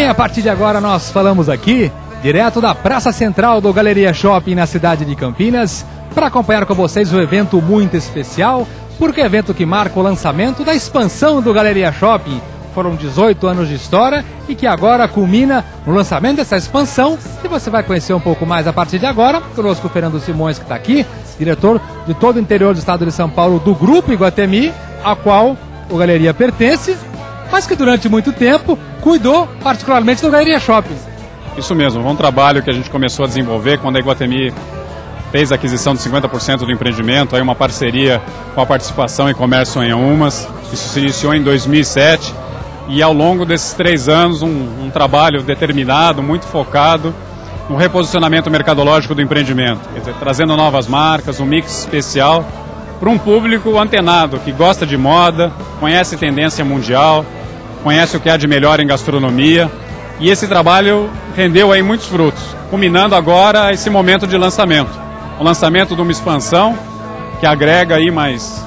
bem, a partir de agora nós falamos aqui, direto da Praça Central do Galeria Shopping na cidade de Campinas, para acompanhar com vocês um evento muito especial, porque é evento que marca o lançamento da expansão do Galeria Shopping. Foram 18 anos de história e que agora culmina no lançamento dessa expansão, que você vai conhecer um pouco mais a partir de agora. Conosco o Fernando Simões, que está aqui, diretor de todo o interior do estado de São Paulo do Grupo Iguatemi, a qual o Galeria pertence, mas que durante muito tempo cuidou particularmente do Galeria Shopping. Isso mesmo, foi um trabalho que a gente começou a desenvolver quando a Iguatemi fez a aquisição de 50% do empreendimento, aí uma parceria com a Participação e Comércio em Umas. Isso se iniciou em 2007 e ao longo desses 3 anos um trabalho determinado, muito focado no reposicionamento mercadológico do empreendimento, quer dizer, trazendo novas marcas, um mix especial para um público antenado, que gosta de moda, conhece tendência mundial, conhece o que há de melhor em gastronomia, e esse trabalho rendeu aí muitos frutos, culminando agora esse momento de lançamento. O lançamento de uma expansão que agrega aí mais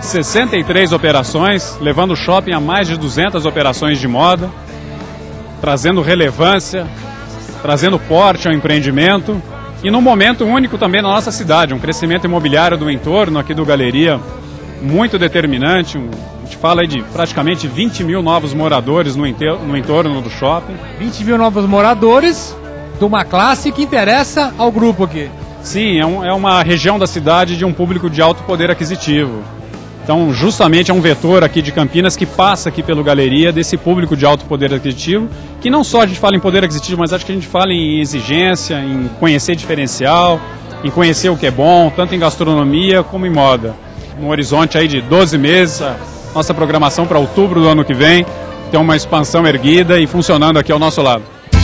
63 operações, levando o shopping a mais de 200 operações de moda, trazendo relevância, trazendo porte ao empreendimento, e num momento único também na nossa cidade, um crescimento imobiliário do entorno aqui do Galeria muito determinante. A gente fala aí de praticamente 20 mil novos moradores no entorno do shopping. 20 mil novos moradores de uma classe que interessa ao grupo aqui. Sim, é uma região da cidade de um público de alto poder aquisitivo. Então, justamente é um vetor aqui de Campinas que passa aqui pelo Galeria, desse público de alto poder aquisitivo, que não só a gente fala em poder aquisitivo, mas acho que a gente fala em exigência, em conhecer diferencial, em conhecer o que é bom, tanto em gastronomia como em moda. No horizonte aí de 12 meses, a nossa programação para outubro do ano que vem tem uma expansão erguida e funcionando aqui ao nosso lado.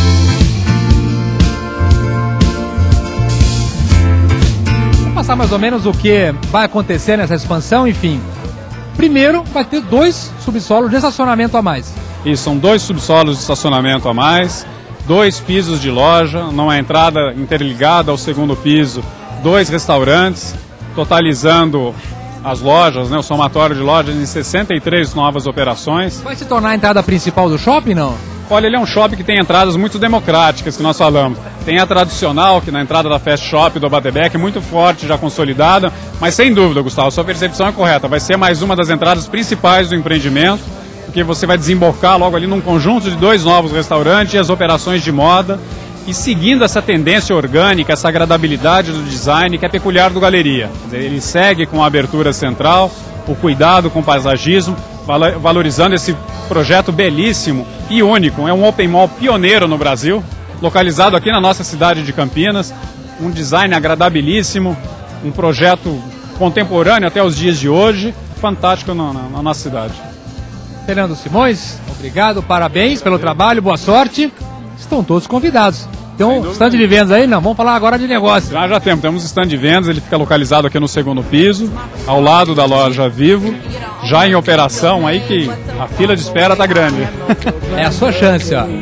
Vamos passar mais ou menos o que vai acontecer nessa expansão, enfim. Primeiro, vai ter 2 subsolos de estacionamento a mais. Isso, são 2 subsolos de estacionamento a mais, 2 pisos de loja, numa entrada interligada ao segundo piso, 2 restaurantes, totalizando as lojas, né, o somatório de lojas em 63 novas operações. Vai se tornar a entrada principal do shopping, não? Olha, ele é um shopping que tem entradas muito democráticas, que nós falamos. Tem a tradicional, que na entrada da Fast Shop do Abatebec, muito forte, já consolidada, mas sem dúvida, Gustavo, sua percepção é correta. Vai ser mais uma das entradas principais do empreendimento, porque você vai desembocar logo ali num conjunto de 2 novos restaurantes e as operações de moda, e seguindo essa tendência orgânica, essa agradabilidade do design que é peculiar do Galeria. Quer dizer, ele segue com a abertura central, o cuidado com o paisagismo, valorizando esse projeto belíssimo e único. É um open mall pioneiro no Brasil, localizado aqui na nossa cidade de Campinas, um design agradabilíssimo, um projeto contemporâneo até os dias de hoje, fantástico na nossa cidade. Fernando Simões, obrigado, parabéns pelo trabalho, boa sorte. Estão todos convidados. Tem um stand de vendas aí? Não, vamos falar agora de negócio. Já temos stand de vendas, ele fica localizado aqui no segundo piso, ao lado da loja Vivo, já em operação aí que a fila de espera tá grande. É a sua chance, ó.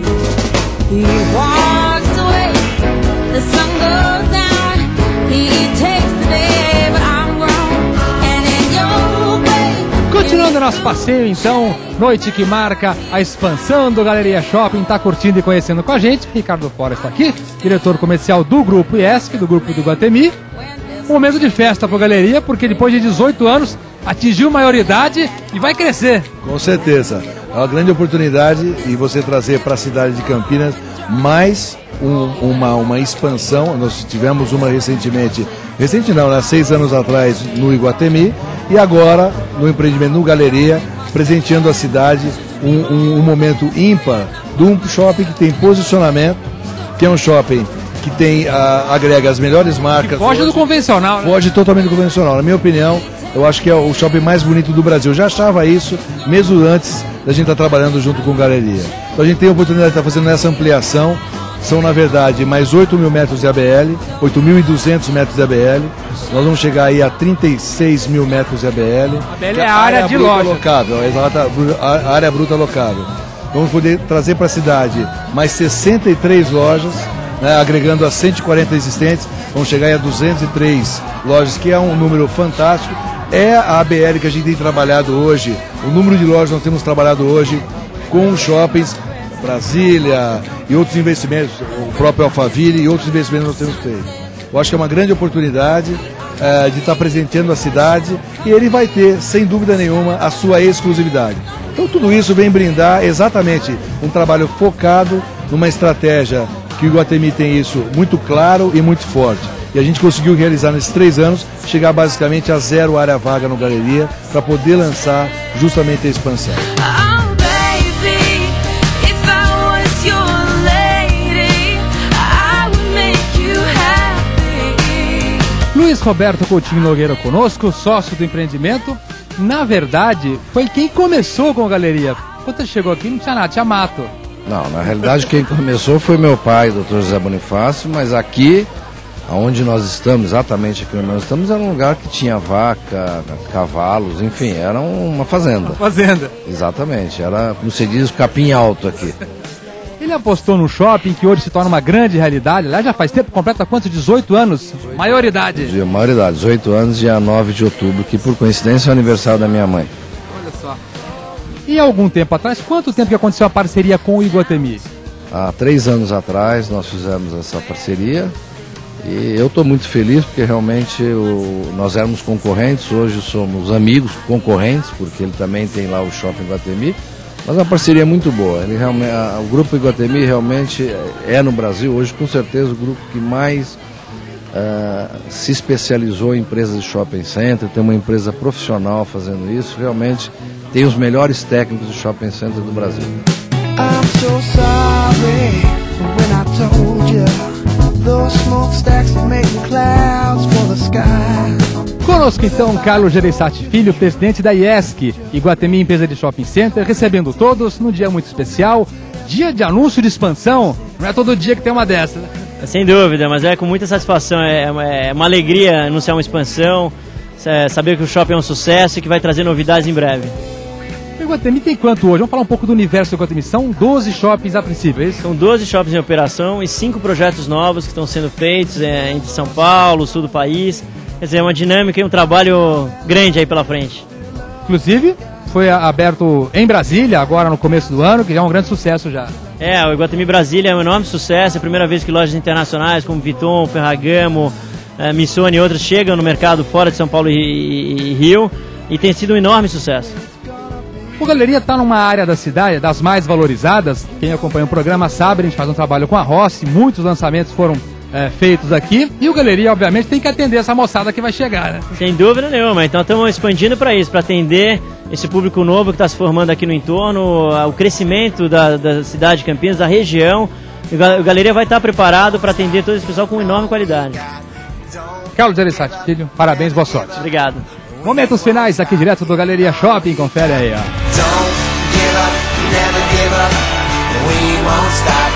Continuando nosso passeio, então, noite que marca a expansão do Galeria Shopping, tá curtindo e conhecendo com a gente. Ricardo Fora está aqui, diretor comercial do Grupo IESC, do Grupo do Iguatemi. Um momento de festa para a Galeria, porque depois de 18 anos atingiu maioridade e vai crescer. Com certeza, é uma grande oportunidade e você trazer para a cidade de Campinas mais uma expansão. Nós tivemos uma recentemente, há 6 anos atrás no Iguatemi, e agora no empreendimento no Galeria, presenteando a cidade um momento ímpar de um shopping que tem posicionamento, que é um shopping que tem, agrega as melhores marcas. Foge do convencional, né? Foge totalmente do convencional. Na minha opinião, eu acho que é o shopping mais bonito do Brasil. Eu já achava isso mesmo antes da gente estar trabalhando junto com o Galeria. Então a gente tem a oportunidade de estar fazendo essa ampliação. São, na verdade, mais 8 mil metros de ABL, 8.200 metros de ABL. Nós vamos chegar aí a 36 mil metros de ABL. ABL é a área de loja. Locável, a área bruta locável. Vamos poder trazer para a cidade mais 63 lojas, né, agregando as 140 existentes. Vamos chegar aí a 203 lojas, que é um número fantástico. É a ABL que a gente tem trabalhado hoje, o número de lojas que nós temos trabalhado hoje com os shoppings Brasília e outros investimentos, o próprio Alphaville e outros investimentos que nós temos feito. Eu acho que é uma grande oportunidade de estar presenteando a cidade e ele vai ter, sem dúvida nenhuma, a sua exclusividade. Então tudo isso vem brindar exatamente um trabalho focado numa estratégia que o Iguatemi tem isso muito claro e muito forte. E a gente conseguiu realizar nesses 3 anos, chegar basicamente a 0 área vaga no Galeria, para poder lançar justamente a expansão. Luiz Roberto Coutinho Nogueira conosco, sócio do empreendimento. Na verdade, foi quem começou com a Galeria. Quando ele chegou aqui não tinha nada, tinha mato. Não, na realidade quem começou foi meu pai, Dr. José Bonifácio, mas aqui, onde nós estamos, exatamente aqui onde nós estamos, era um lugar que tinha vaca, cavalos, enfim, era uma fazenda. Uma fazenda. Exatamente, era, como se diz, capim alto aqui. Ele apostou no shopping, que hoje se torna uma grande realidade. Aliás, já faz tempo, completa quantos? 18 anos? Maioridade. Maioridade, 18 anos, dia 9 de outubro, que por coincidência é o aniversário da minha mãe. Olha só. E há algum tempo atrás, quanto tempo que aconteceu a parceria com o Iguatemi? Há 3 anos atrás nós fizemos essa parceria e eu estou muito feliz porque realmente nós éramos concorrentes, hoje somos amigos, concorrentes, porque ele também tem lá o Shopping Iguatemi. Mas é uma parceria muito boa. O Grupo Iguatemi realmente é no Brasil, hoje com certeza o grupo que mais se especializou em empresas de shopping center, tem uma empresa profissional fazendo isso, realmente tem os melhores técnicos de shopping center do Brasil. I'm so sorry when I told you those smokestacks are making clouds for the sky. Conosco então Carlos Gereissati Filho, presidente da IESC, Iguatemi Empresa de Shopping Center, recebendo todos num dia muito especial, dia de anúncio de expansão. Não é todo dia que tem uma dessa, né? Sem dúvida, mas é com muita satisfação, é uma alegria anunciar uma expansão, saber que o shopping é um sucesso e que vai trazer novidades em breve. O Iguatemi tem quanto hoje? Vamos falar um pouco do universo do Iguatemi. São 12 shoppings a princípio, é isso? São 12 shoppings em operação e 5 projetos novos que estão sendo feitos entre São Paulo, sul do país. Quer dizer, é uma dinâmica e um trabalho grande aí pela frente. Inclusive, foi aberto em Brasília, agora no começo do ano, que já é um grande sucesso já. O Iguatemi Brasília é um enorme sucesso. É a primeira vez que lojas internacionais como Vuitton, Ferragamo, Missoni e outras chegam no mercado fora de São Paulo e Rio. E tem sido um enorme sucesso. O Galeria está numa área da cidade, das mais valorizadas. Quem acompanha o programa sabe, a gente faz um trabalho com a Rossi, muitos lançamentos foram feitos aqui. E o Galeria, obviamente, tem que atender essa moçada que vai chegar, né? Sem dúvida nenhuma. Então estamos expandindo para isso, para atender esse público novo que está se formando aqui no entorno, o crescimento da cidade de Campinas, da região. O Galeria vai estar preparado para atender todo esse pessoal com enorme qualidade. Carlos Gereissati Filho, parabéns, boa sorte. Obrigado. Momentos finais aqui direto do Galeria Shopping, confere aí, ó. Don't give up, never give up, we won't stop.